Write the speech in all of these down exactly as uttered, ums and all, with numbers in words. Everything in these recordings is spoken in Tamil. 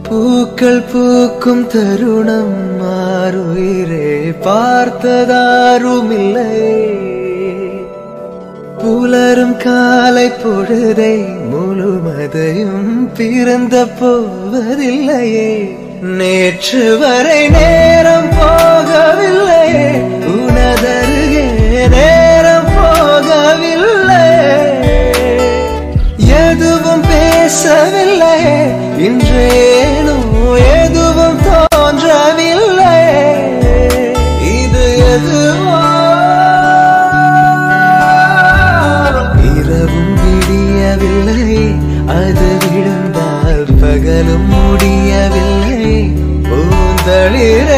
பூக்கள் பூக்கும் தருணம் மாறுயிரே பார்த்ததாருமில்லை. புலரும் காலை பொழுதை முழுமதையும் பிறந்த போவதில்லையே. நேற்று வரை நேரம் போகவில்லையே, உனதருகே நேரம் போகவில்லை. எதுவும் பேசவில்லை, இன்றேனோ எதுவும் தோன்றவில்லை. இது எதுவோ இரவும் விடியவில்லை, அது விழுந்தால் பகலும் முடியவில்லை. பூந்தளிரே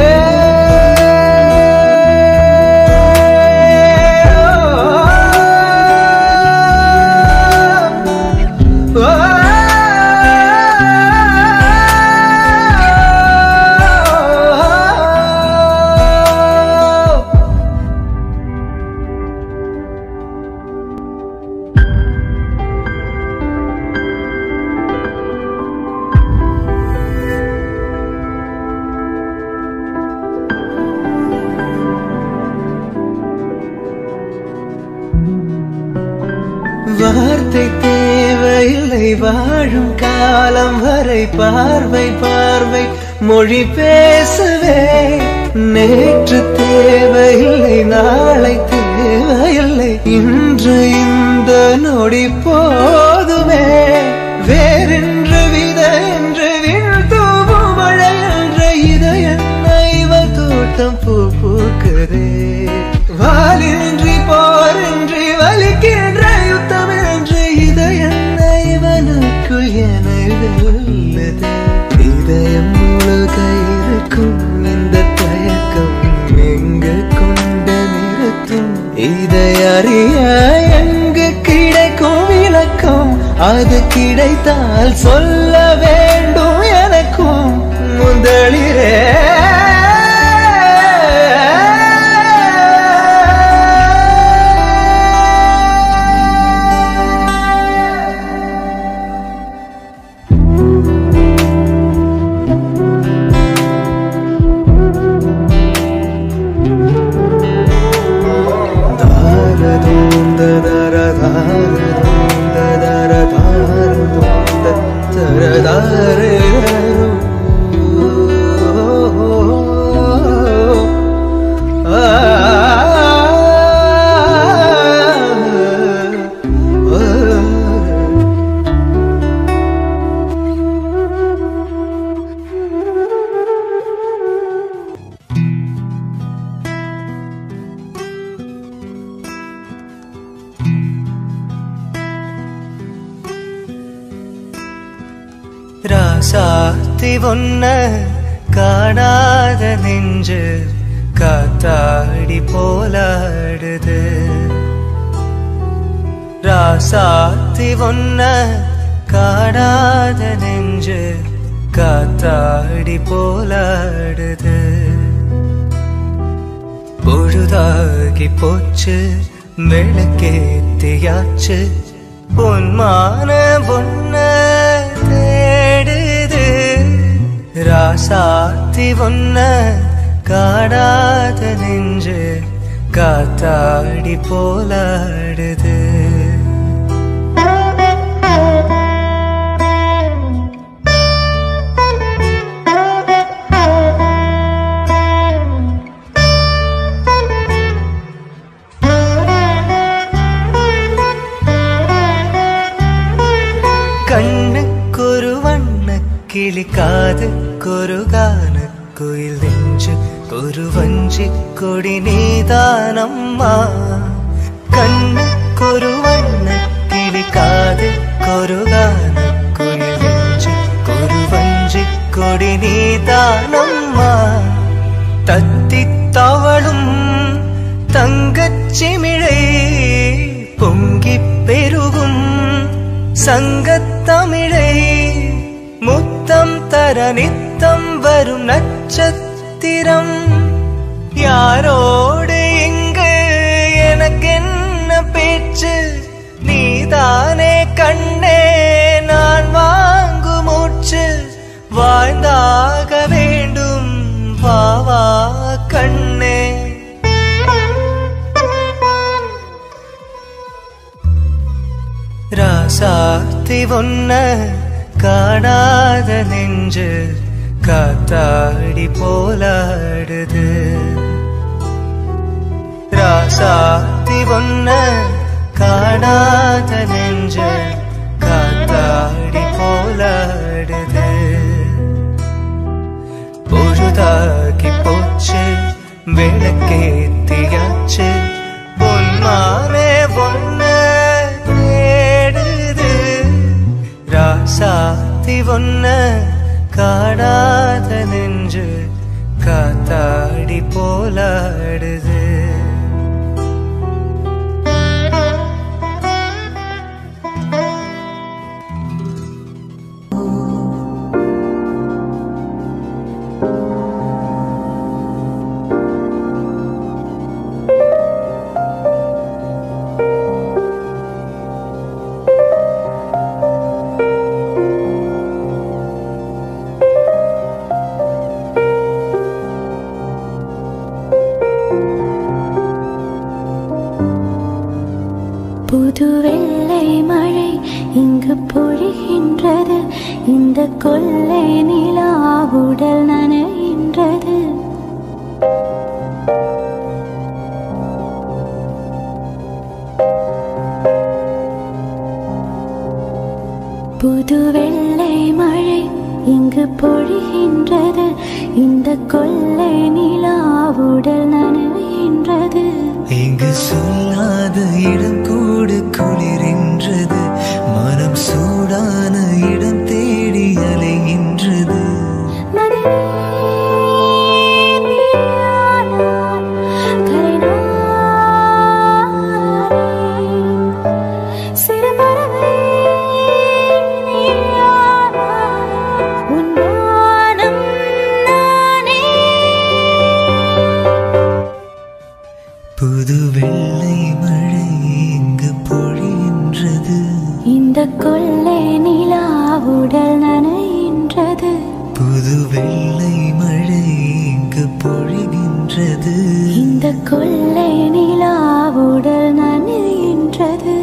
வார்த்தை தேவையில்லை, வாழும் காலம் வரை பார்வை பார்வை மொழி பேசவே. நேற்று தேவையில்லை, நாளை தேவையில்லை, இன்று இந்த நொடி போதுமே. வேறென்று வித என்று விழ்தூவும் மழை என்ற இதயம் இவள் தோட்டம் பூ பூக்குதே. வாலின்றி போரின்றி வலிக்கின்ற யுத்தம் என்று இதயம் இவனுக்குள் என வெல்லுது. இதயம் முழுக இருக்கும் இந்த தயக்கம் எங்கு கொண்டு நிறுத்தும்? இதை அறிய எங்கு கிடைக்கும் விளக்கம்? அது கிடைத்தால் சொல்ல வேண்டும் எனக்கும். முதலிரே ராசாத்தி ஒன்ன காணாத நெஞ்சு காத்தாடி போலாடுது. ராசாத்தி ஒன்ன காணாத நெஞ்சு காத்தாடி போலாடுது. பொழுதாகி போச்சு, விளக்கேத்தியாச்சு, பொன்மான பொன்ன தேடுது. ராசாத்தி ஒன்ன காணாத நெஞ்சு காத்தாடி போலாடுது. கண்ணுக்கொரு வண்ண கிளி, காதுக்கொரு கான குயில், நெஞ்சு ஒரு வஞ்சி கொடி நீதானம்மா. கண்ணுக்கொரு வண்ண கிளி, காதுக்கொரு கான குயில், நெஞ்சு ஒரு வஞ்சி கொடி நீதானம்மா. தத்தி தவளும் தங்கச்சிமிழை பொங்கி பெருகும் சங்கத்தமிழை, முத்தம் தர நித்தம் வரும் நட்சத்திரம். யாரோடு இங்கு எனக்கென்ன பேச்சு? நீதானே கண்ணே நான் வாங்கு மூச்சு. வாழ்ந்தாக வேண்டும் வாவா கண்ணே. ராசாத்தி ஒன்ன காணாத நெஞ்சு காத்தாடி போலாடுது. ராசாத்தி ஒன்ன காணாத நெஞ்சு காத்தாடி போலாடுது. பொழுதாகி போச்சு விளக்கேத்தியாச்சு பொன்மானே ஒன்ன தேடுது. ராசாத்தி ஒன்ன காணாத நெஞ்சு காத்தாடி போலாடுது. புது வெள்ளை மழை இங்கு பொழிகின்றது. இந்த கொள்ளை நிலா உடல் நனைகின்றது. புது வெள்ளை மழை இங்கு பொழிகின்றது. இந்த கொள்ளை நிலா உடல் நனைகின்றது. இங்கு சொல்லாத இடம் கூடு குளிரின்றது. மனம் சூடான இடம் தேடி அலைகின்றது. புது வெள்ளை மழை இங்கு பொழிகின்றது. இந்த கொள்ளை நிலா உடல் நனைகின்றது. புது வெள்ளை மழை இங்கு பொழிகின்றது. இந்த கொள்ளை நிலா உடல் நனைகின்றது.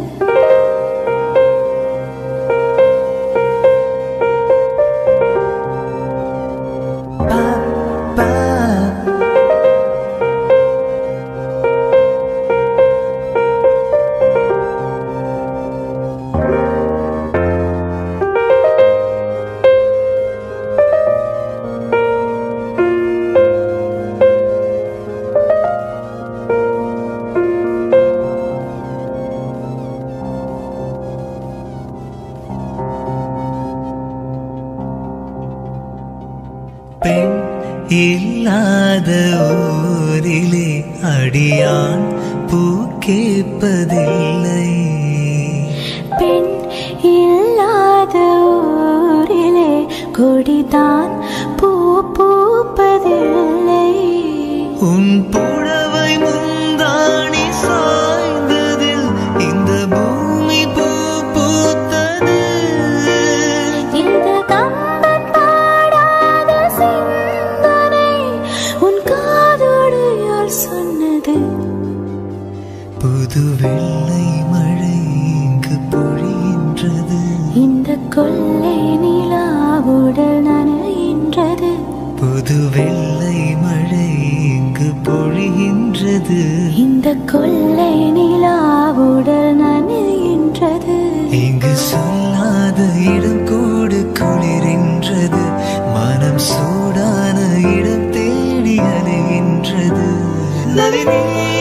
பெண் இல்லாத ஊரிலே அடியான் பூ கேட்பதில்லை. பெண் இல்லாத ஊரிலே கொடிதான் பூ பூப்பதில்லை. உன் புடவை முந்தாணி சாய்ந்ததில் இந்த பூமி பூ பூத்தது. இந்த கம்பன் பாடாத சிந்தனை உன் காதோடு யார் சொன்னது? புது வெள்ளை மழை இங்கு பொழிகின்றது. இந்த கொள்ளை நிலா உடல் நனைகின்றது. புது வெள்ளை மழை இங்கு பொழிகின்றது. இந்த கொள்ளை நிலா உடல் நனைகின்றது. இங்கு சொல்லாத இடம் கூடு குளிரின்றது. மனம் சூடான இடம் தேடி அலைகின்றது. நளினி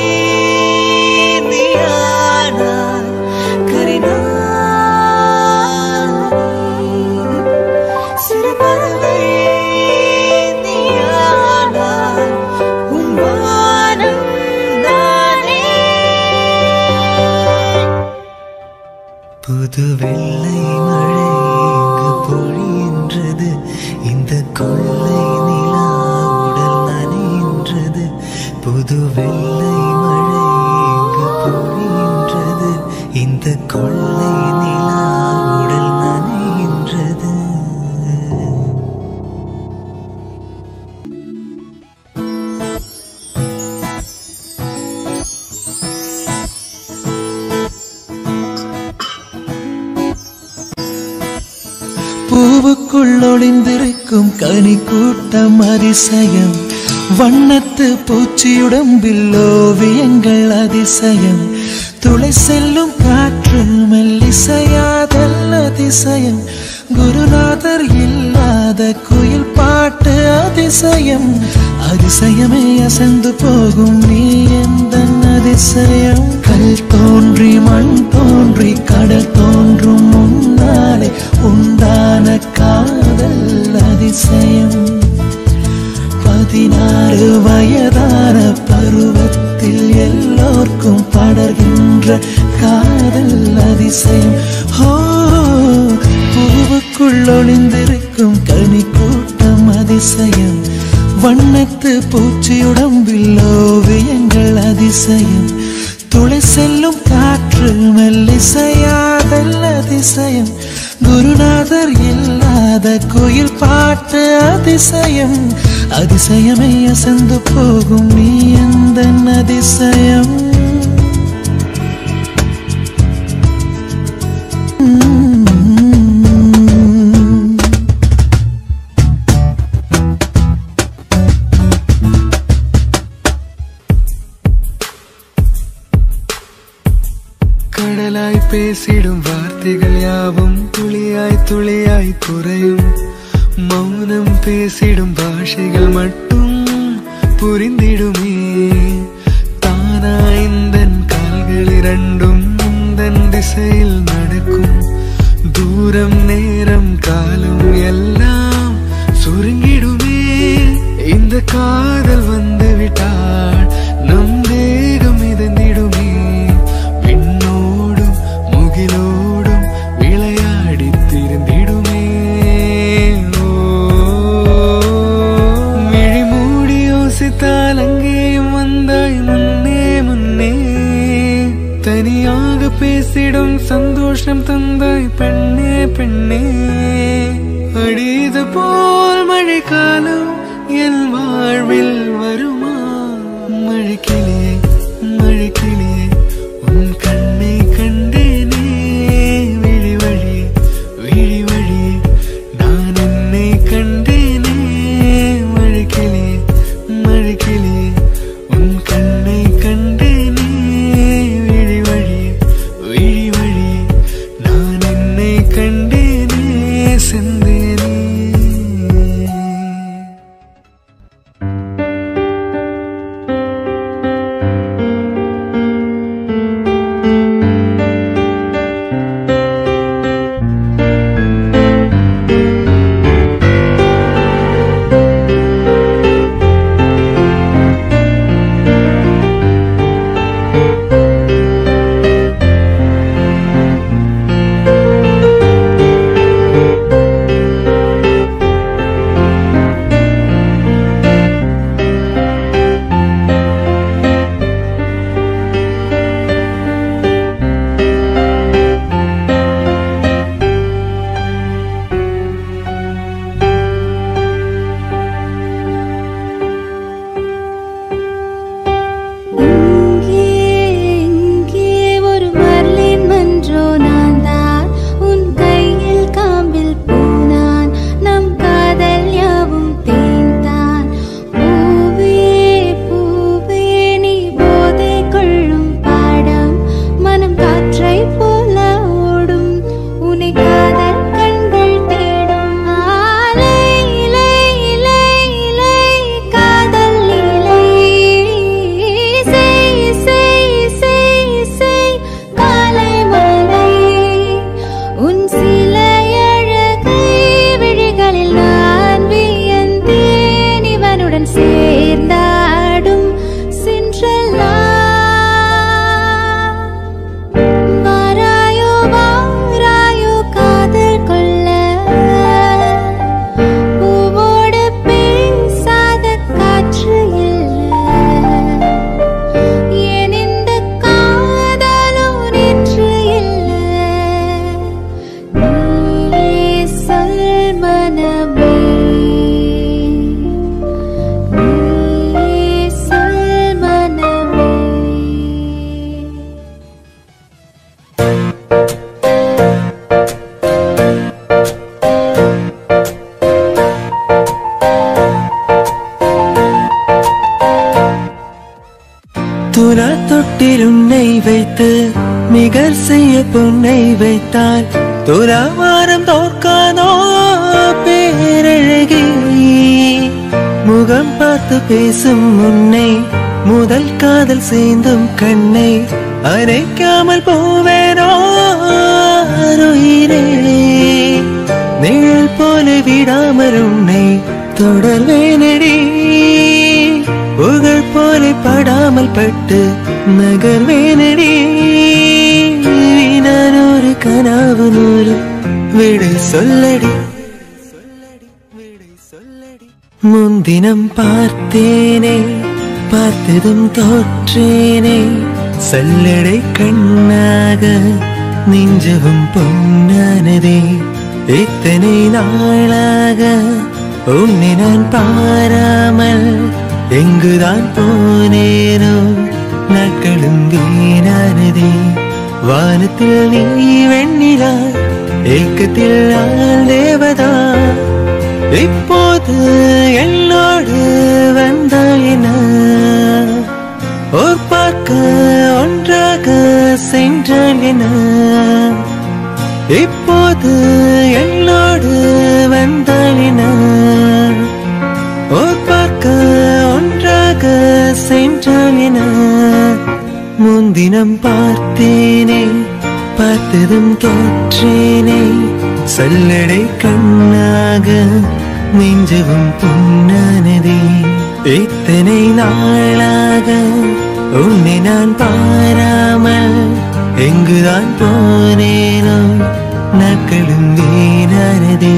நீயானாய் கரினா சிறு பறவை நீயானாய் உன் வானம் நானே. பூவுக்குள் ஒளிந்திருக்கும் கனி கூட்டம் அதிசயம், வண்ணத்து பூச்சியுடம்பில் ஓவியங்கள் அதிசயம், துளை செல்லும் காற்று மெல்லிசையாதல் அதிசயம், குருநாதர் இல்லாத குயில் பாட்டு அதிசயம், அதிசயமே அசந்து போகும் நீ எந்த அதிசயம். கல் தோன்றி மண் தோன்றி கடல் தோன்றும் முன்னாலே உண்டான காதல் அதிசயம், பதினாறு வயதான பருவத்தில் எல்லோர்க்கும் படர்கின்ற காதல் அதிசயம். ஓ, பூவுக்குள் ஒளிந்திருக்கும் கனி கூட்டம் அதிசயம், வண்ணத்து பூச்சியுடம்பில் ஓவியங்கள் அதிசயம், துளை செல்லும் காற்று மெல்லிசையாதல் அதிசயம், குருநாதர் இல்லாத குயில் பாட்டு அதிசயம், அதிசயமே அசந்து போகும் நீ எந்த அதிசயம். கடலாய் பேசிடும் வார்த்தைகள் யாவும் துளியாய் துளியாய் குறையும், மௌனம் பேசிடும் பாஷைகள் மட்டும் புரிந்திடுமே, தானா இந்தன் கால்கள் இரண்டும் முந்தன் திசையில் நடக்கும், தூரம் நேரம் காலம் எல்லாம் சுருங்கிடுமே, இந்த காதல் வந்து விட்டால் நம் தேகம் மிதந்திடுமே, விண்ணோடும் முகிலோடும் விளையாடி திரிந்திடுமே. விழி மூடி யோசித்தால் அங்கேயும் வந்தாய் முன்னே முன்னே, தனியாக பேசிடும் சந்தோஷம் தந்தாய் பெண்ணே பெண்ணே, அடிது போல் மழைக்காலம் என் வாழ்வில் வருமா, மழைக்கிளியே மழைக்கிளியே உன் கண்ணை கண்டேனே, விழி வழியே விழி வழியே நான் என்னை கண்டேனே, மழைக்கிளியே மழைக்கிளியே உன் கண்ணை கண்டேனே, விழி வழியே விழி வழியே நான் என்னை கண்டேனே, செந்தேனே. தொட்டில் உன்னை வைத்து நிகர் செய்ய பொன்னை வைத்தால் துலாவாரம் தோற்காதோ பேரழகி. முகம் பார்த்து பேசும் உன்னை முதல் காதல் சேர்ந்தும் கண்ணை அரைக்காமல் போவேனோ உயிரே. நிழல் போல விடாமல் உன்னை தொடர்வேனடி. புகழ் போல படாமல் பட்டு நகர்வேனடி. நான் ஒரு கனவு நூறு விடை சொல்லடி. முன்தினம் பார்த்தேனே பார்த்ததும் தோற்றேனே சல்லடை கண்ணாக நெஞ்சவும் பொன்னானதே. இத்தனை நாளாக உன்னை நான் பாராமல் எங்குதான் போனேனோ நாட்களும் வீணானதே. வானத்தில் நீ வெண்ணிலா ஏக்கத்தில் நான் தேவதா. இப்போது என்னோடு வந்தால் என்ன ஓர் பார்க்க ஒன்றாக சென்றால் என்ன. இப்போது என்னோடு வந்தால் என்ன ஓர் பார்க்க ஒன்றாக சென்றால் என்ன. முன்தினம் பார்த்தேனே பார்த்ததும் தோற்றேனே சல்லடை கண்ணாக நெஞ்சவும் பொன்னானதே. இத்தனை நாளாக உன்னை நான் பாராமல் எங்குதான் போனேனோ நாட்களும் வீணானதே.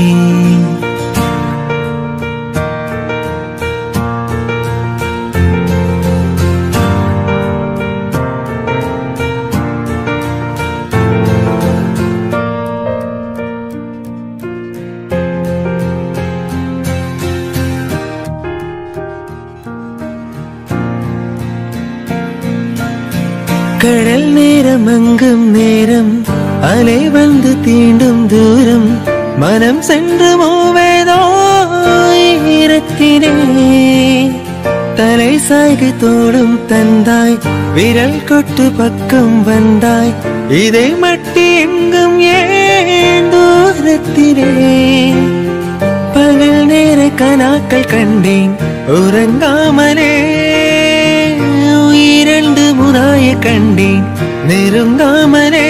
கடல் நேரம் அங்கும் நேரம் அலை வந்து தீண்டும் தூரம் மனம் சென்று மூவேதோ ஈரத்தினே. தலை சாய்கு தோடும் தந்தாய் விரல் கொட்டு பக்கம் வந்தாய் இதை மட்டி எங்கும் ஏன் தூரத்தினே. பகல் நேர கனாக்கள் கண்டேன் உறங்காமலே. இரண்டு முறாய கண்டேன் நெருங்காமலே.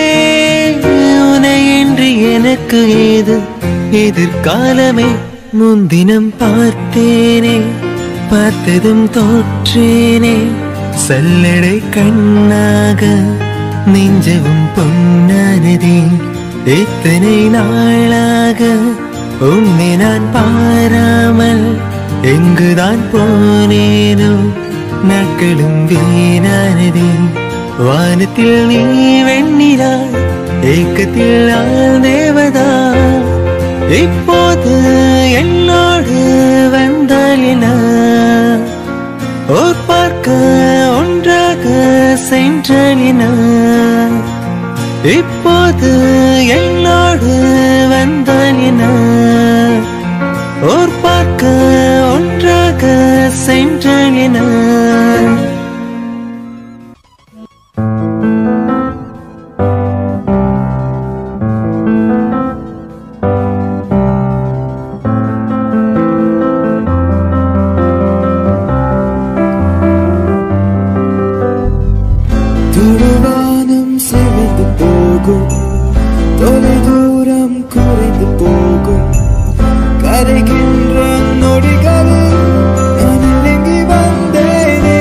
உனையின்றி எனக்கு ஏது எதிர்காலமே. முன்தினம் பார்த்தேனே பார்த்ததும் தோற்றேனே சல்லடை கண்ணாக நெஞ்சவும் பொன்னானதே. இத்தனை நாளாக உன்னை நான் பாராமல் எங்குதான் போனேனோ நாட்களும் வீணானதே. வானத்தில் நீ வெண்ணிலா ஏக்கத்தில் நான் தேவதா. இப்போது என்னோடு வந்தால் என்ன ஓர் பார்க்க ஒன்றாக சென்றால் என்ன. இப்போது என்னோடு வந்தால் என்ன ஓர் பார்க்க ஒன்றாக சென்றால் என்ன. துருவானம் செவிந்து போகும் தொலை தூரம் குறைந்து போகும் கரைகின்ற நொடிகளில் நான் இறங்கி வந்தேனே.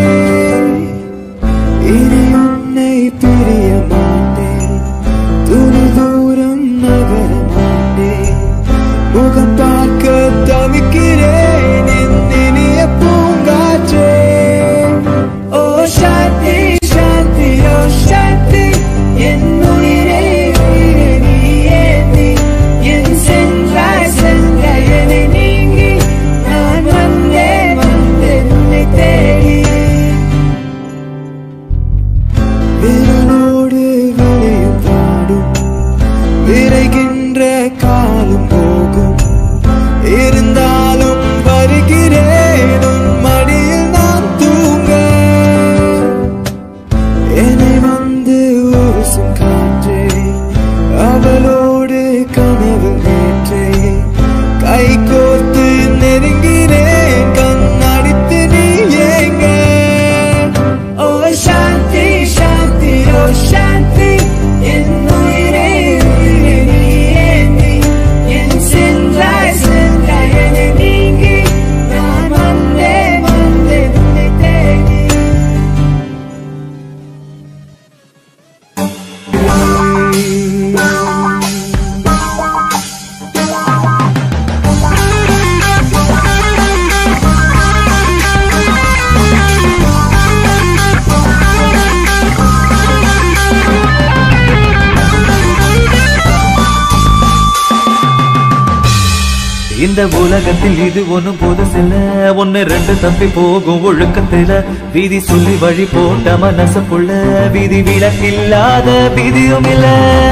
இனி உன்னை பிரிய மாட்டேன் துணி தூரம் நகர மாட்டேன். முகம் பார்க்க தவிக்கிறேன் என் இனிய பூங்காற்றே. ஓ சாந்தி சாந்தி ஓ சாந்தி என் உயிரே உயிரே நீயே நீ. என் சென்றாய் சென்றாய் என்னை நீங்கி நான் வந்தேன் வந்தேன் உன்னை தேடி. விரலோடு விளையும் பாடும் விரைகின்ற காலம் போகும் இந்த உலகத்தில் இது ஒண்ணும் புதுசில்ல, ஒன்னு ரெண்டு தப்பி போகும் ஒழுக்கத்துல. வீதி சொல்லி வழி போட்ட மனசுக்குள்ள வீதி விலக்கில்லாத விதியும் இல்ல.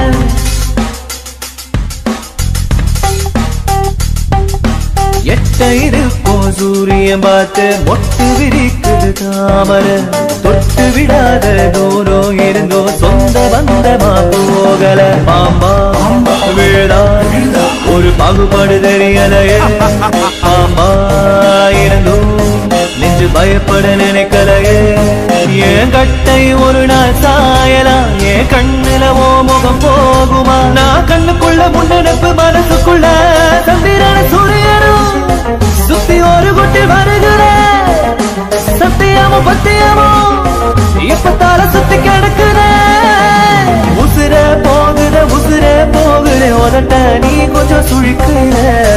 எட்ட இருப்போ சூரியன் பார்த்து மொட்டு விரிக்குது தாமர. தொட்டு விடாத தூரம் இருந்தோ சொந்த பந்தமா போகல. பாம்பா விழா ஒரு பாகுபாடு தெரியலையே. பாம்பா இருந்தும் நெஞ்சு பயப்பட நினைக்கலையே. என் கட்டை ஒரு நாள் சாயலாம், என் கண்ணுல ஓ முகம் போகுமா? நான் கண்ணுக்குள்ள முன்னெடுப்பு மனசுக்குள்ள சந்திரன சூரியனும் சுத்தி ஒரு குட்டி வருகிற. சத்தியமோ பத்தியமோ இப்பத்தால சுத்தி கிடக்குற. உசுர போகுத உசுர போகுத உதட்ட நீ கொஞ்சம் சுழிக்கிற.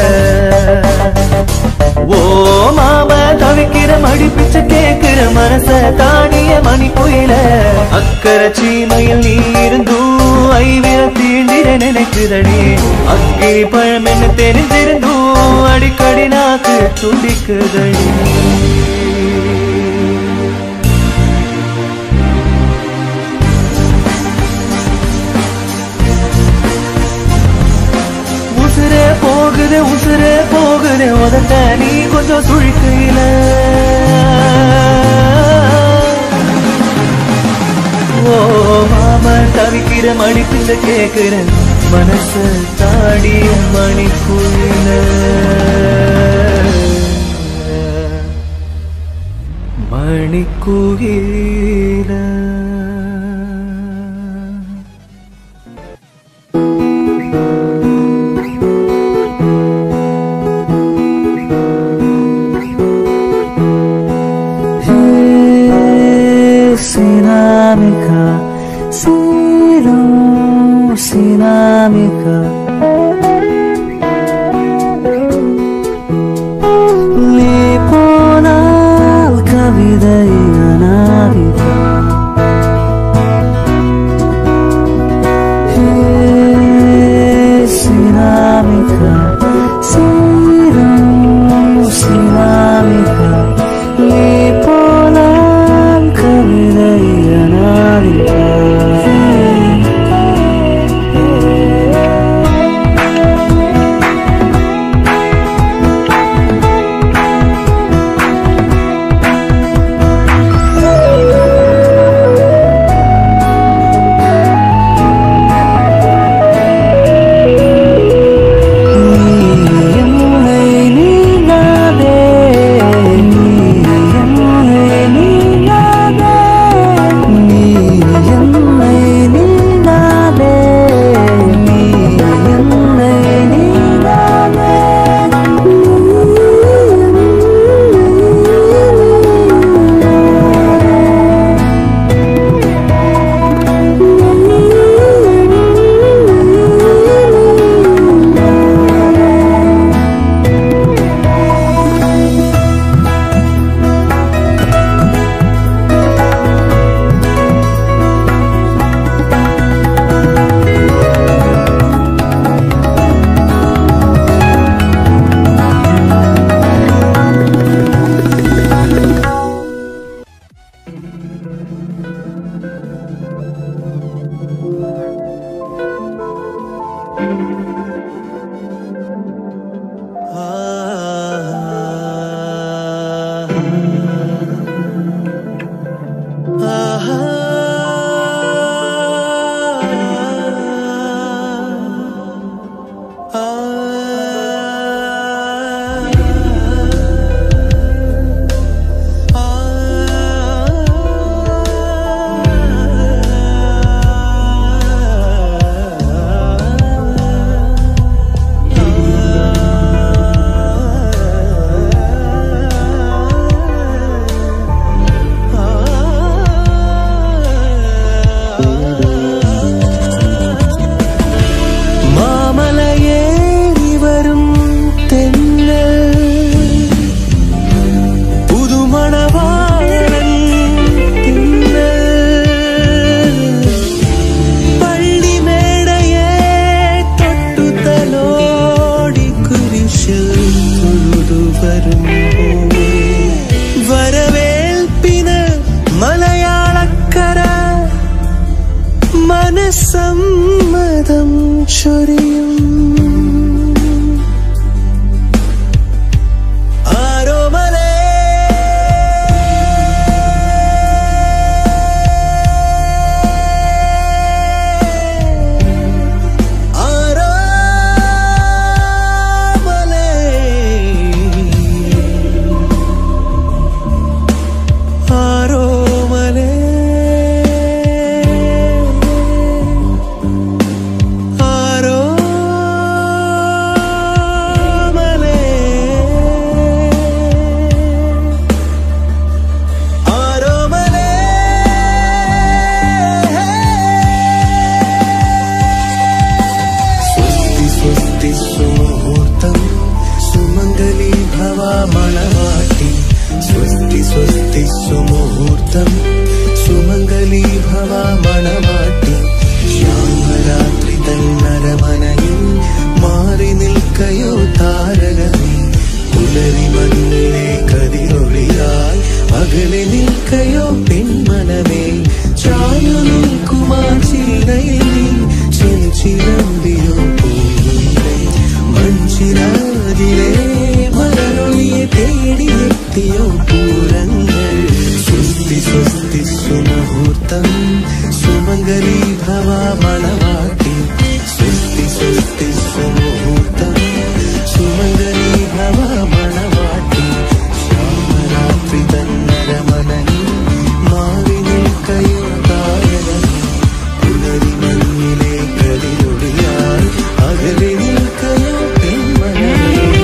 ஓ மாம தவிக்கிற மடி பிச்சை கேட்கிற மனச தாடிய மணி கோயில. அக்கறை சீமையில் நீ இருந்தும் ஐவிர தீண்டிர நினைக்குதடி. அக்கிரி பழம் என்ன தெரிஞ்சிருந்தும் அடிக்கடி நாக்கு துடிக்குதடி. உசுரே போகுது உசுரே போகுது உதட்ட நீ கொஞ்சம் சுழிக்கையில. ஓ மாம தவிக்கிற மணி பிச்சை கேட்கிற மனச தாடிய மணிக்குயில. மணிக்குயில Sinamika, Siro, Sinamika. Liponal kavidai anavika. सुमुहूर्तम सुमंगली भवा मणवाटी स्वस्ति स्वस्ति सुमुहूर्तम सुमंगली भवा मणवाटी श्यामरात्रि तन्नरमनയിൽ മാറി നിൽക്കയോ താരകമേ പുലരി മണ്ണിലെ കതിരൊളിയായി അകലെ നിൽക്കയോ പെൺമനമേ ചായു നിൽക്കുമാ ചില്ലയിൽ നീ ചെഞ്ചിലമ്പിയോ പൂവിലെ മഞ്ചിരാതിലെ മലരൊളിയെ തേടിയെത്തിയോ പൂരങ്ങൾ സ്വസ്തി സ്വസ്തി സുമുഹൂർത്തം സുമംഗലി ഭവാ മണവാട്ടി സ്വസ്തി സ്വസ്തി സുമുഹൂർത്തം സുമംഗലി ഭവാ മണവാട്ടി ശ്യാമരാത്രി തന്നരമനയിൽ മാറി നിൽക്കയോ താരകമേ പുലരി മണ്ണിലെ കതിരൊളിയായി അകലെ നിൽക്കയോ പെൺമനമേ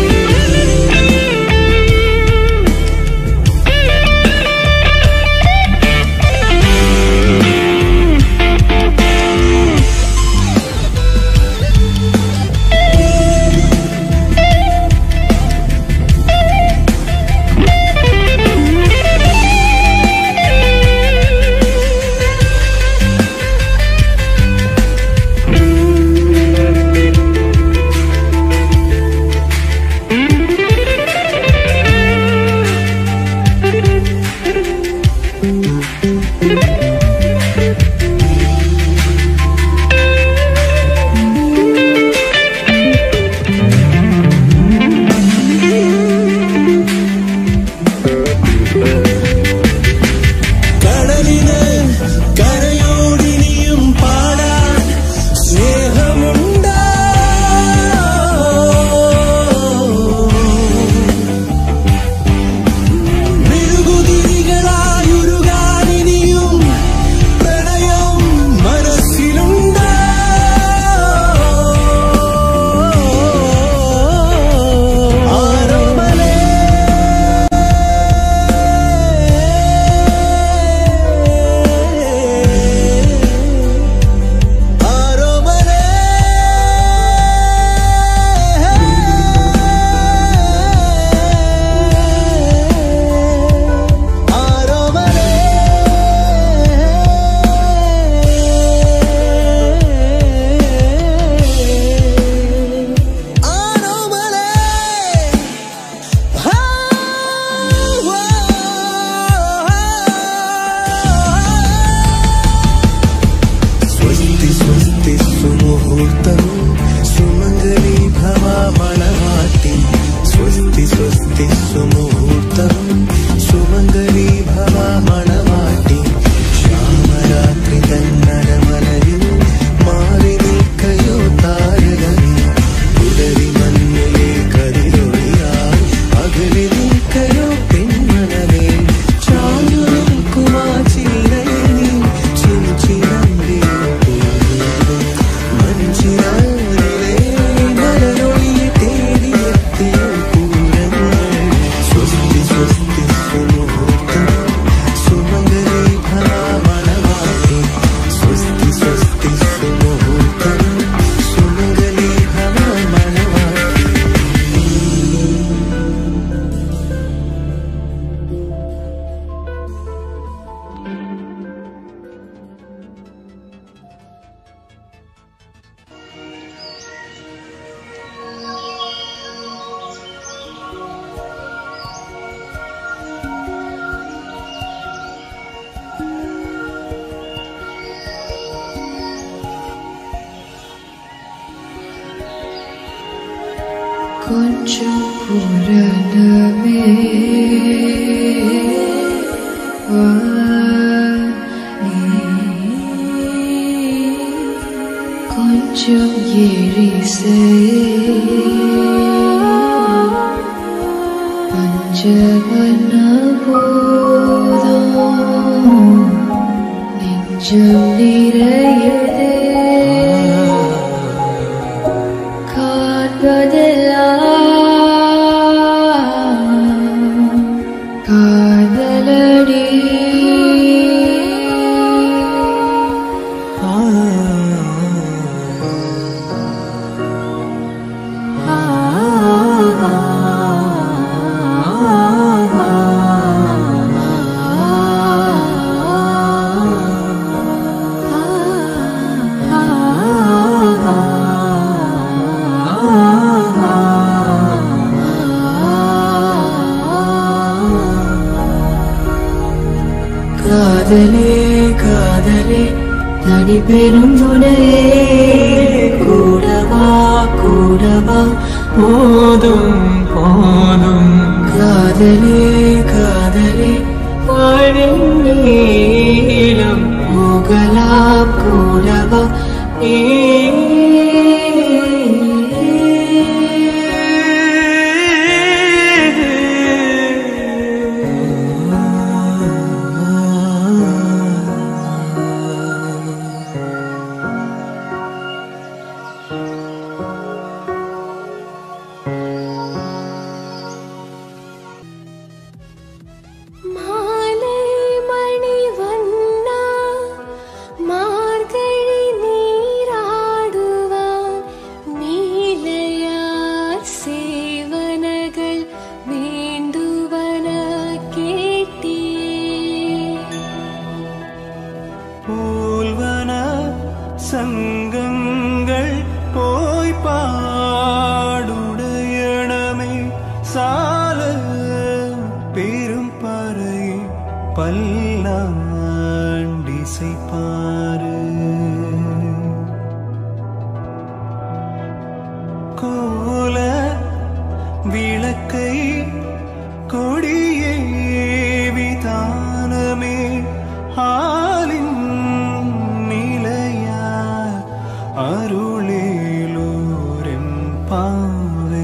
కొంచెం పురాణమే కొంచెం ఎరిసే పంచవన బోధం നെഞ്ചം നിറയതേ കാതലടി ആ காதலே காதலே தனி பெரும் துணையே கூடவா கூடவா போதும் போதும் காதலே காதலே வாழின் நீளம் முகலாம் கூடவா நீ சங்கங்கள் போய் பாடுடையணமே சால பெரும் பறை பல்லாண்டிசை பாரு கோல விளக்கை கொடியே விதானமே ஆலின் அருளேலோரென் பாவே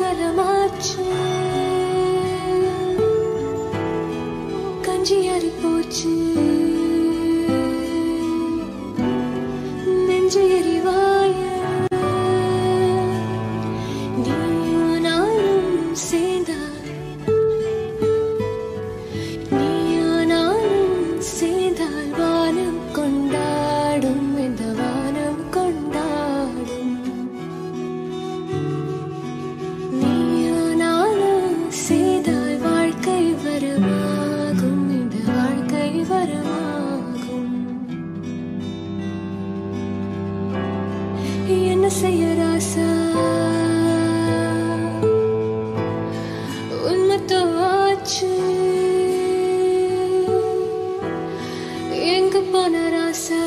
காலமாச்சு கஞ்சி அரி போச்சு நெஞ்சு எரிவாய நீயும் நானும் சேர்ந்தால் நீயும் நானும் சேர்ந்தால் வானம் கொண்டாடும் இந்த வானம் கொண்டாடும் நீயும் நானும் சேர்ந்தால் வாழ்க்கை வரமாகும் இந்த வாழ்க்கை வரமாகும் என்ன செய்ய ராசா உன்மத்தவாச்சு எங்க போன ராசா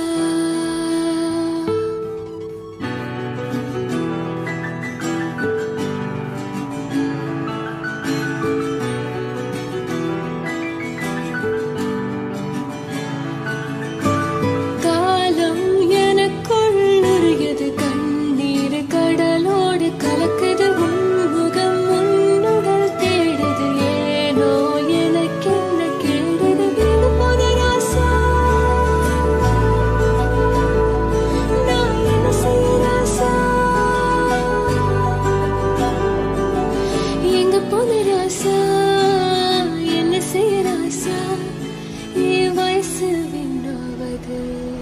காலம் எனக்குள் உரியது கண்ணீர் கடலோடு கலக்குது உன்முகம் உன்னுடல் தேடுது ஏனோ எனக்கு என்ன கேடுது வீடு போன ராசா நான் என்ன செய்ய ராசா எங்க போன ராசா என்ன செய்ய ராசா என் வயசு விண்ணாவது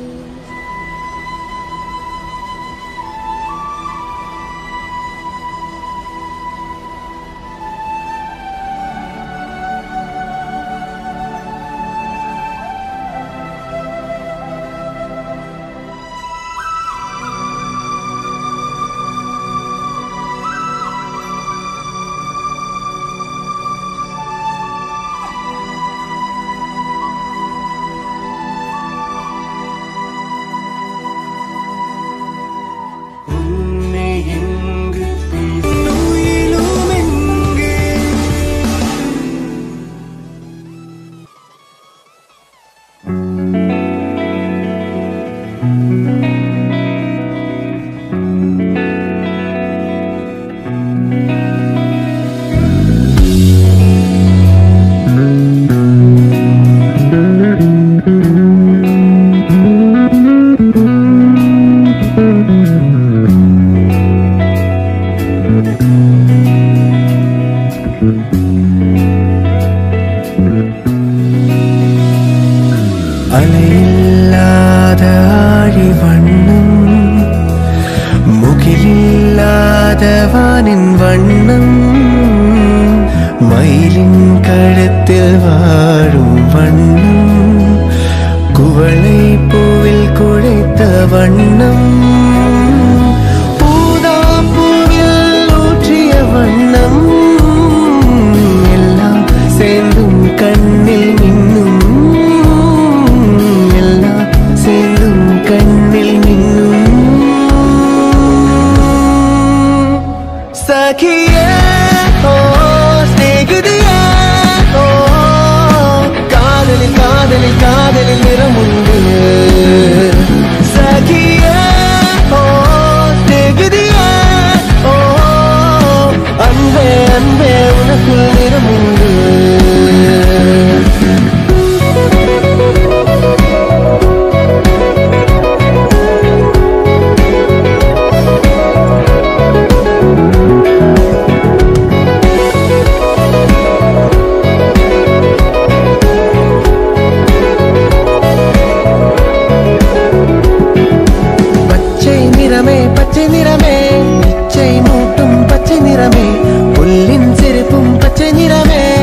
உன்னை எங்கு பேசிலும் எங்கே அலையில்லாத ஆழி வண்ணம் முகிலில்லாத வானின் வண்ணம் மயிலின் கழுத்தில் வாழும் வண்ணம் குவளை பூவில் குழைத்த வண்ணம் பூதாப்பூவில் ஊற்றிய வண்ணம் எல்லாம் சேர்ந்தும் கண்ணில் மின்னும் எல்லாம் சேர்ந்தும் கண்ணில் மின்னும் சகியே ஓ ஸ்நேகிதியே ஓ காதலில் காதலில் காதலில் நிறமுண்டு சகியே ஓ ஸ்நேகிதியே ஓ அன்பே அன்பே உனக்குள் நிறமுண்டு பச்சை நிறமே பச்சை நிறமே இச்சை மூட்டும் பச்சை நிறமே புல்லின் சிரிப்பும் பச்சை நிறமே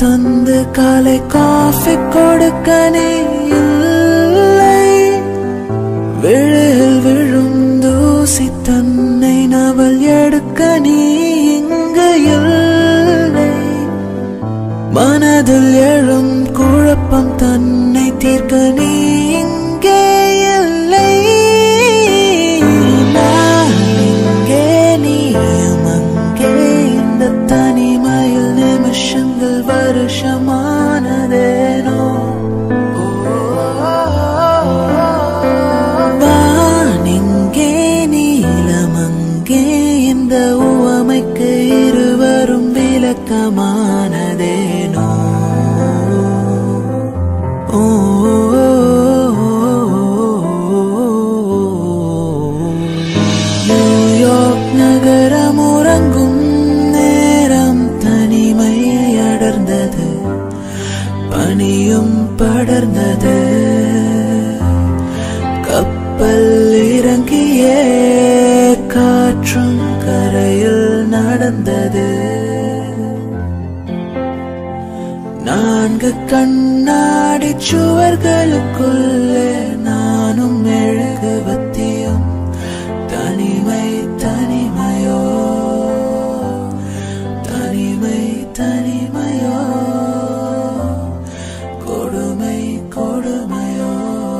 தந்து காலை காஃபி கொடுக்க நீ இல்லை. விழில் விழும் தூசி தன்னை நவல் எடுக்க நீ இங்கு இல்லை. மனதில் எழும் குழப்பம் தன்னை தீர்க்க நீ இங்கே இல்லை. நான் இங்கே நீயும் அங்கே இந்த தனிமையில் நிமிஷங்கள் வருஷமானதேனோ. வானிங்கே நீலமங்கே இந்த உவமைக்கு இருவரும் விளக்கமானதேனோ. நியூயார்க் நகரம் உறங்கும் நேரம் தனிமையை அடர்ந்தது, பனியும் படர்ந்தது. கப்பல் இறங்கிய காற்றும் கரையில் நடந்தது. நான்கு கண்ணாடி சுவர்களுக்குள்ளே நானும் மெழுகுவத்தியும். தனிமை தனிமையோ தனிமை தனிமையோ கொடுமை கொடுமையோ.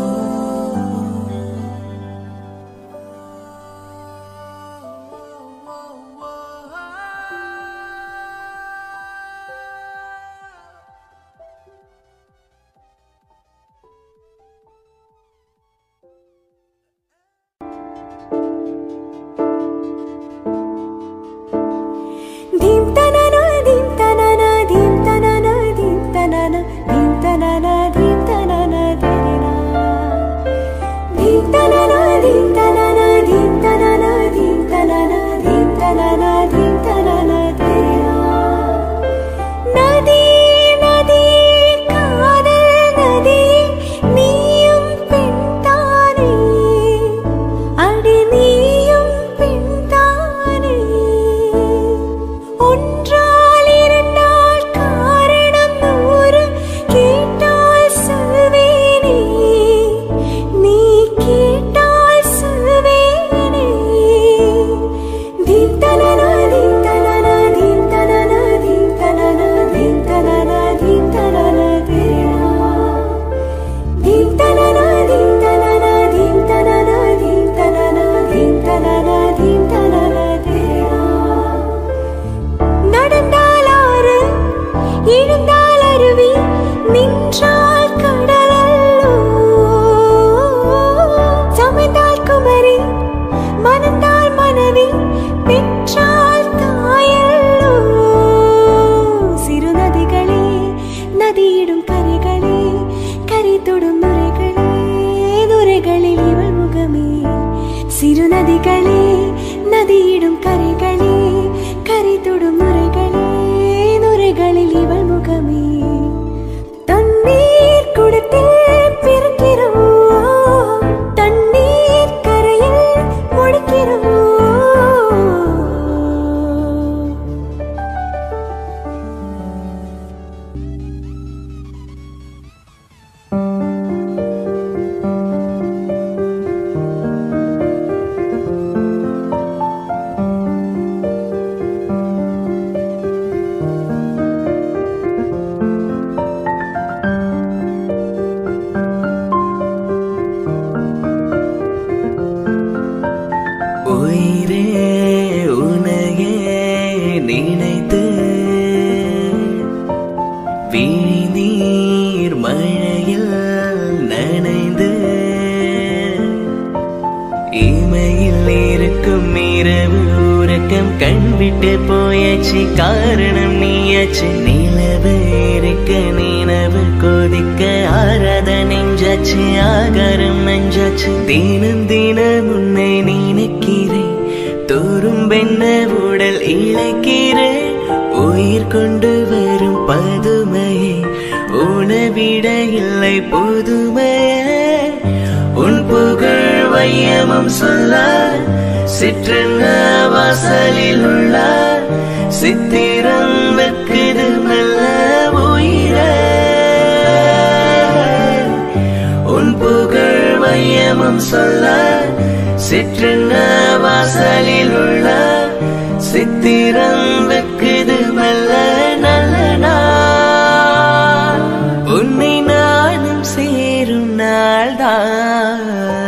சிற்றென்ன வாசலில் உள்ள சித்திரம் வெக்குது மெல்ல சொல்ல சிற்றுங்க வாசலில் உள்ள சித்திரம் வெக்குது மெல்ல நல்ல நாள் உன்னை நானும் சேரும் நாள்தான்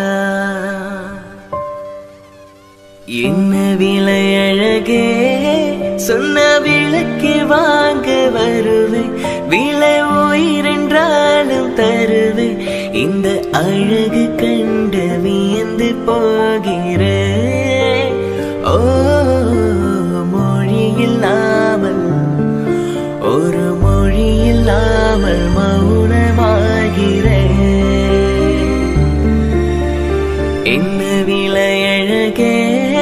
என்ன விலை அழகே சொன்ன விளக்கு வாங்க வருவேன் விலை உயிரென்றாலும் தருவேன் இந்த அழகு கண்டு வியந்து போகிறேன் ஓ மொழி இல்லாமல் ஒரு மொழி இல்லாமல் மௌனமாகிறேன் என்ன விலை அழகே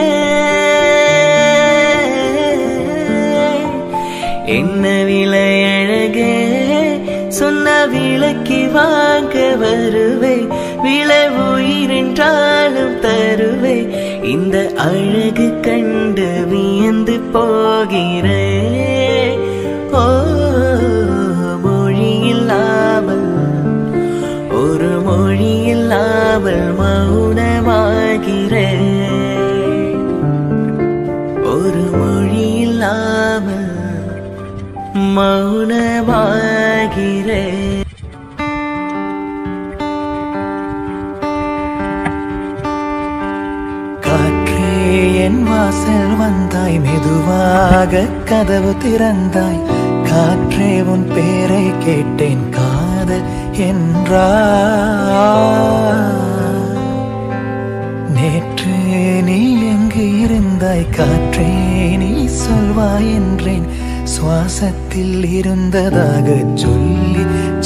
என்ன விலை அழகே சொன்ன விளக்கு வாங்க வருவே விலை உயிரென்றாலும் தருவே இந்த அழகு கண்டு வியந்து போகிறே ஓ மொழி இல்லாமல் ஒரு மொழி இல்லாமல் மௌனமாகிறே ஒரு மொழி இல்லாமல் மௌனமாகிறே காற்றே என் வாசல் வந்தாய் மெதுவாக கதவு திறந்தாய் காற்றே உன் பேரை கேட்டேன் காதல் என்றாய் நேற்று நீ எங்கு இருந்தாய் காற்றே நீ சொல்வாய் என்றேன் சுவாசத்தில் இருந்ததாக சொல்லி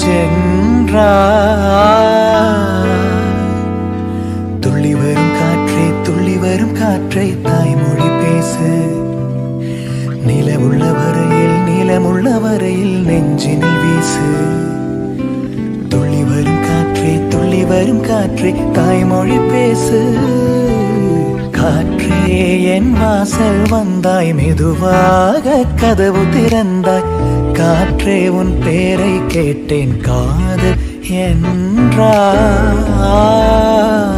சென்றாய் துள்ளி வரும் காற்றே துள்ளி வரும் காற்றை தாய்மொழி பேசு நிலமுள்ள வரையில் நிலமுள்ள வரையில் நெஞ்சினில் வீசு துள்ளி வரும் காற்றே துள்ளி வரும் காற்றை தாய்மொழி பேசு காற்றே என் வாசல் வந்தாய் மெதுவாக கதவு திறந்தாய் காற்றே உன் பேரை கேட்டேன் காதல் என்றாய்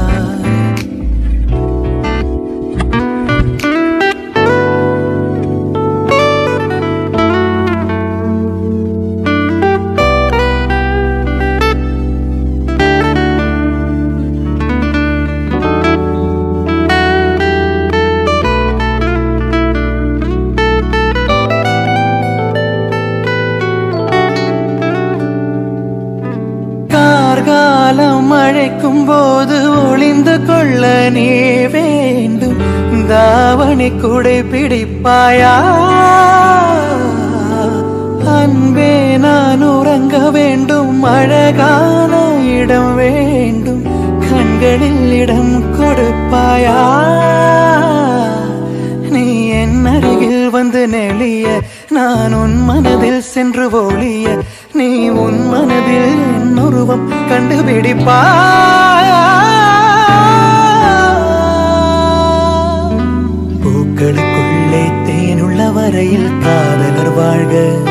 மழைக்கும் போது ஒளிந்து கொள்ள நீ வேண்டும் தாவணி குடை பிடிப்பாயா அன்பே நான் உறங்க வேண்டும் அழகான இடம் வேண்டும் கண்களில் இடம் கொடுப்பாயா நீ என் அருகில் வந்து நெளிய நான் உன் மனதில் சென்று ஒளிய நீ உன் மனதில் என் உருவம் கண்டுபிடிப்பாயா பூக்களுக்குள்ளே தேனுள்ள வரையில் காதலர் வாழ்க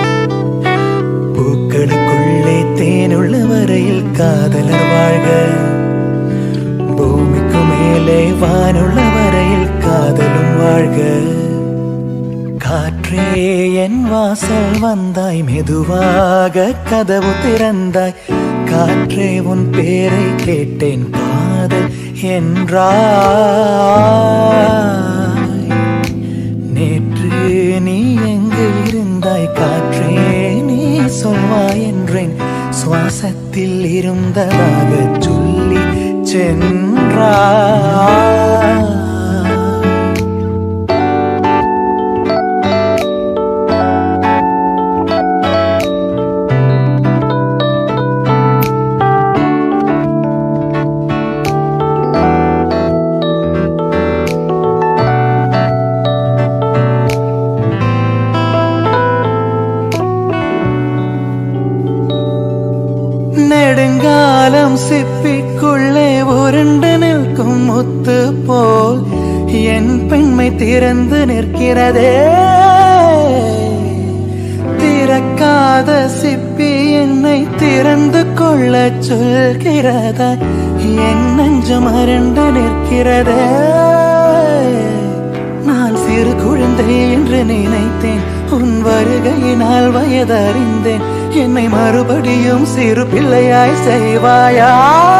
பூக்களுக்குள்ளே தேனுள்ள வரையில் காதலர் வாழ்க பூமிக்கு மேலே வானுள்ள வரையில் காதலும் வாழ்க காற்றே என் வாசல் வந்தாய் மெதுவாக கதவு திறந்தாய் காற்றே உன் பேரை கேட்டேன் காதல் என்றாய் நேற்று நீ எங்கு இருந்தாய் காற்றே நீ சொல்வாய் என்றேன் சுவாசத்தில் இருந்ததாக சொல்லி சென்றாய் நெடுங்காலம் சிப்பிக்குள்ளே உருண்டு நிற்கும் முத்து போல் என் பெண்மை திறந்து நிற்கிறதே திறக்காத சிப்பி என்னை திறந்து கொள்ள சொல்கிறதா என் நெஞ்சம் அரண்டு நிற்கிறதே. நான் சிறு குழந்தை என்று நினைத்தேன், உன் வருகையினால் வயதறிந்தேன். என்னை மறுபடியும் சிறு பிள்ளையாய் செய்வாயா?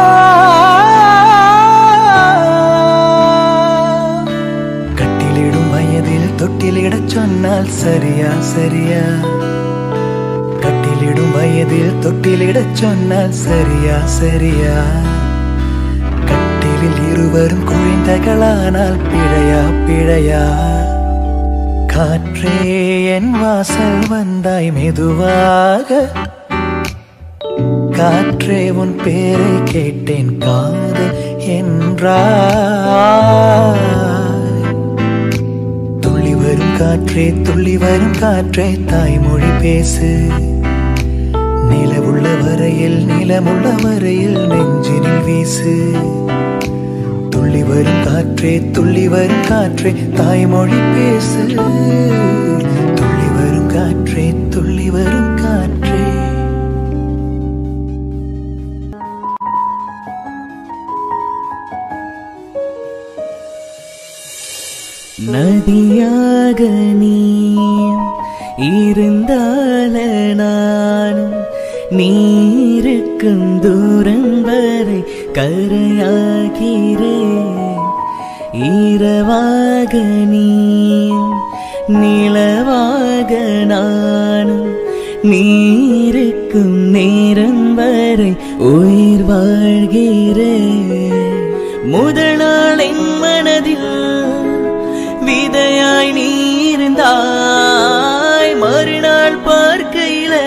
கட்டிலிடும் வயதில் தொட்டிலிடச் சொன்னால் சரியா சரியா? கட்டிலிடும் வயதில் தொட்டிலிடச் சொன்னால் சரியா சரியா? கட்டிலில் இருவரும் குழந்தைகளானால் பிழையா பிழையா? காற்றே என் வாசல் வந்தாய் மெதுவாக, காற்றே உன் பேரை கேட்டேன் காதல் என்றாய். துள்ளி வரும் காற்றே துள்ளி வரும் காற்றே தாய்மொழி பேசு. நிலவுள்ள வரையில் நிலமுள்ள வரையில் நெஞ்சினில் வீசு. துள்ளி வரும் காற்றே துள்ளி வரும் காற்றே தாய்மொழி பேசு. துள்ளி வரும் காற்றே துள்ளி வரும் காற்றே. நதியாக நீ இருந்தால நானும் நீருக்கும் தூரம் வரை கரையாகிறேன். இரவாக நீ நிலவாக நானும் நீருக்கும் நேரம் வரை உயிர் வாழ்கிறேன். முதல் நாள் என் மனதில் விதையாய் நீ இருந்தாய், மறுநாள் பார்க்கையிலே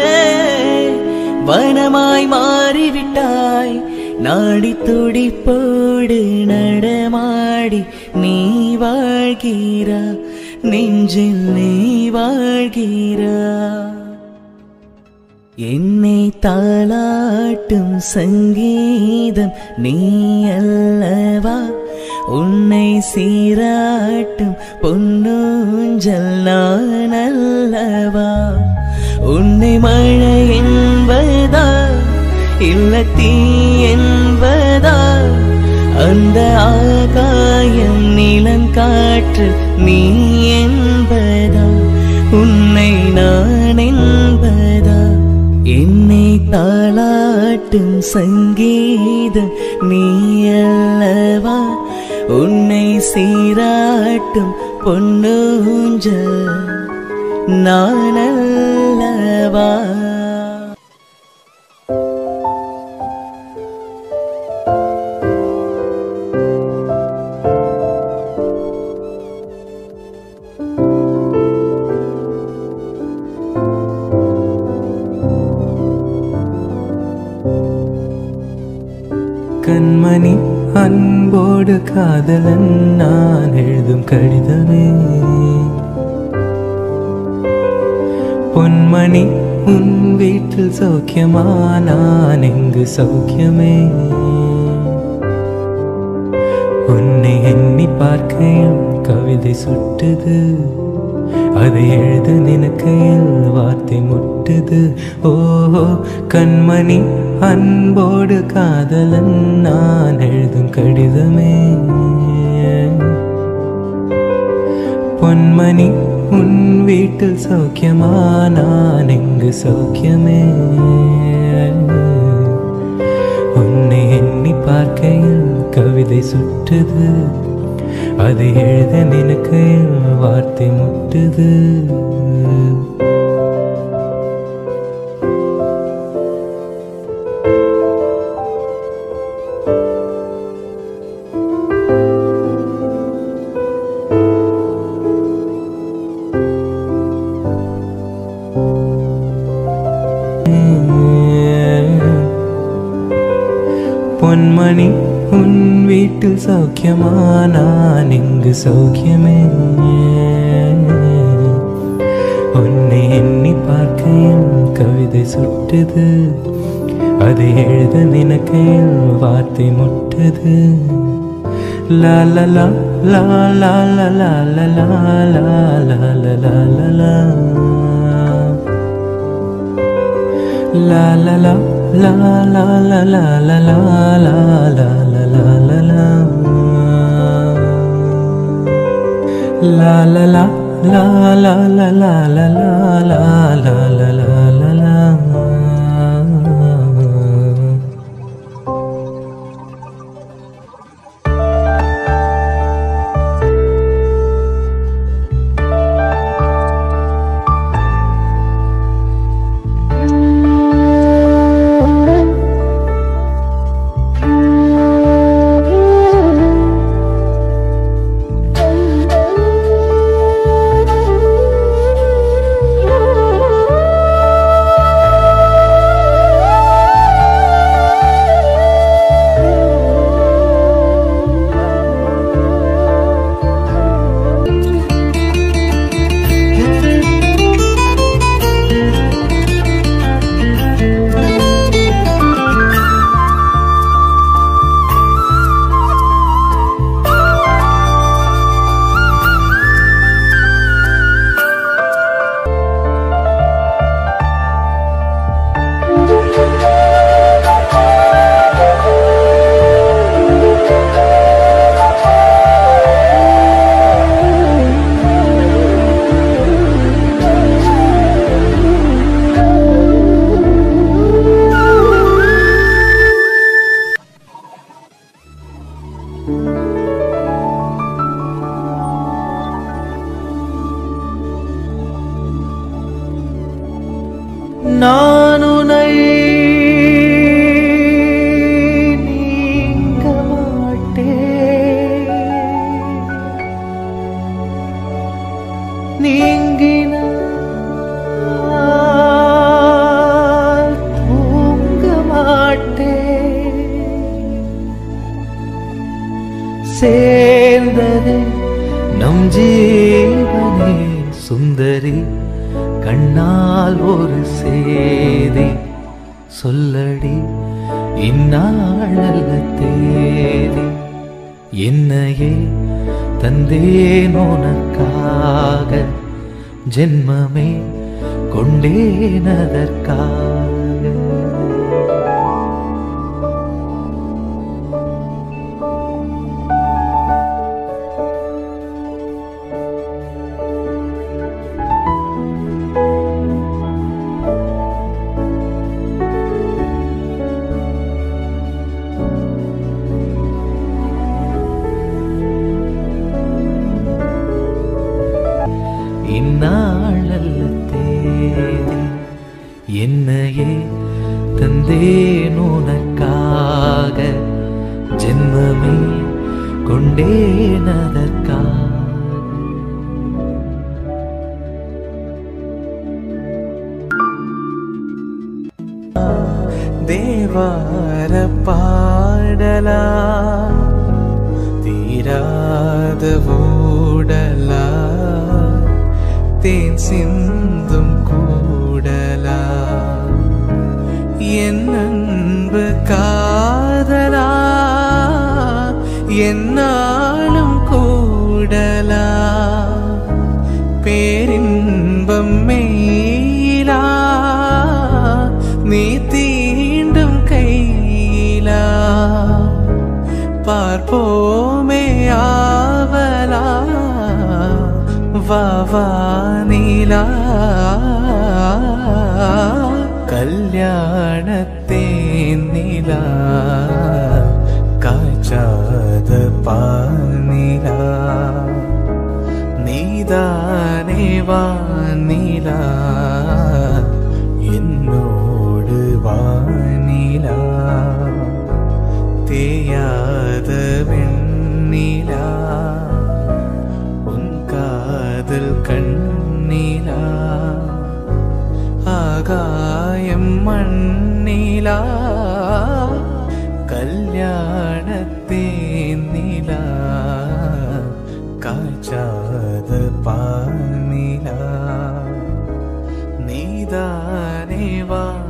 வனமாய் மாறிவிட்டாய். நாடி துடிப்போடு நடமாடி நீ வாழ்கிறா, நெஞ்சில் நீ வாழ்கிறா. என்னை தாளாட்டும் சங்கீதம் நீ அல்லவா, உன்னை சீராட்டும் பொன்னூஞ்சல் நான் அல்லவா. உன்னை மழை என்பதா இல்ல தீ என்பதா, அந்த ஆகாயம் நிலம் காற்று நீ என்பதா, உன்னை நான் என்பதா. என்னை தாளாட்டும் சங்கீதம் நீ அல்லவா, உன்னை சீராட்டும் பொன்னூஞ்சல் நான் அல்லவா. கண்மணி அன்போடு காதலன் நான் எழுதும் கடிதமே, பொன்மணி உன் வீட்டில் சௌக்கியமா நான் எங்கு சௌக்கியமே. உன்னை எண்ணி பார்க்கையில் கவிதை சுட்டுது, அதை எழுது நினைக்கையில் வார்த்தை முட்டுது. ஓஹோ கண்மணி அன்போடு காதலன் நான் எழுதும் கடிதமே, பொன்மணி உன் வீட்டில் சௌக்கியமா நான் எங்கு சௌக்கியமே. உன்னை எண்ணி பார்க்கையில் கவிதை சுட்டுது, அதை எழுத நினைக்கையில் வார்த்தை முட்டுது. பொன்மணி உன் வீட்டில் சௌக்கியமா நான் இங்கு சௌக்கியமே. உன்னை எண்ணி பார்க்கையில் கவிதை சுட்டுது, அதை எழுத நினைக்கையில் வார்த்தை முட்டுது. லா லா லா லா லா லா லா லா லா லா லா லா லா லா la la la la la la la la la la la la la la la la la la la la la la la la la la la. நான் உன்னை நீங்க மாட்டேன், நீங்கினால் தூங்க மாட்டேன். சேர்ந்தது நம் ஜீவனே சுந்தரி, கண்ணால் ஒரு சேதி சொல்லடி, இந்நாளல்ல தேதி. என்னையே தந்தேன் உனக்காக, ஜென்மமே கொண்டேன் அதற்காக. இந்நாளல்ல தேதி, என்னையே தந்தேன் உனக்காக, ஜென்மமே கொண்டேன் அதற்காக. தேவார பாடலா தீராத ஊடலா, தேன் சிந்தும் கூடலா, என் அன்பு காதலா, என்னாலும் கூடலா, பேரின்பம் மேலா, நீ தீண்டும் கையிலா, பார்ப்போமே ஆவலா, வாவானிலா. கல்யாணத்தேன் நிலா, காய்ச்சாத பானிலா, நீதானே வானிலா, என்னோடு வானிலா, தேயாத வெண்ணிலா, காதல் கண்ணிலா, ஆகாயம் மண்ணிலா, கல்யாணத்தேன் நிலா, காய்ச்சாத பானிலா, நீதானே வா